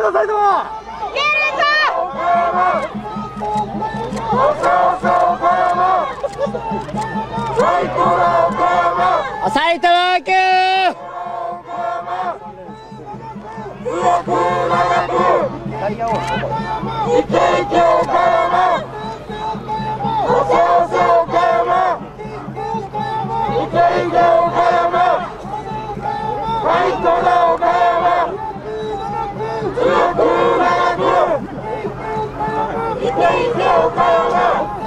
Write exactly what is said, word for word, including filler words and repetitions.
ぞ埼玉。 いけるぞ。 あ、埼玉県。タイヤを。いけいけ岡山。そうそう岡山。いけいけ岡山。ファイトだ岡山。強く長く。いけいけ岡山。